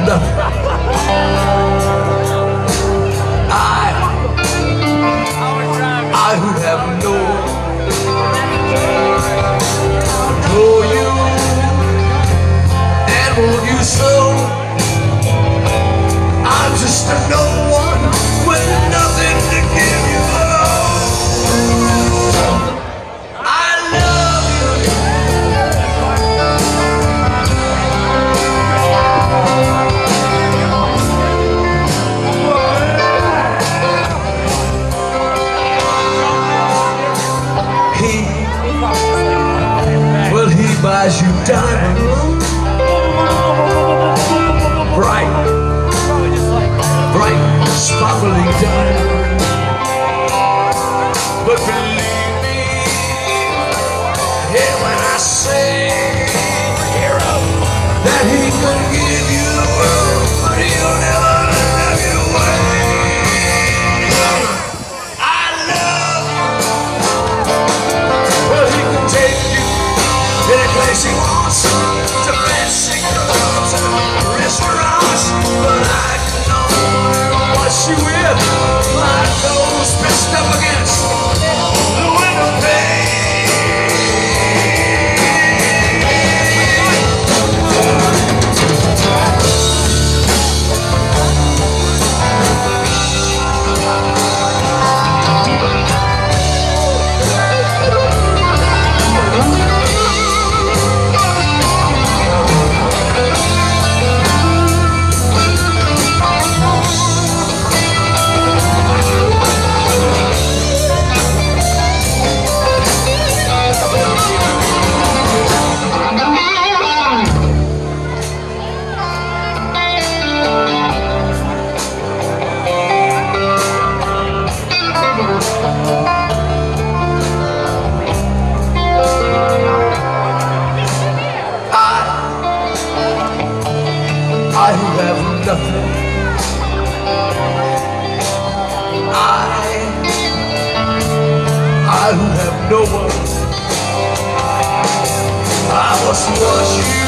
nothing. I who have no adore you and want you so. I'm just a no one with nothing to give you. I love you. Well, he buys you diamonds, bright, sparkling diamonds. But believe me, yeah, when I say that he could give you the world, but he'll never love you away. I love you. Well, he can take you any place he wants, to fancy clubs and restaurants, but I can only watch you with my nose pressed up against the window pane. I who have nothing, I who have no one, I must watch you.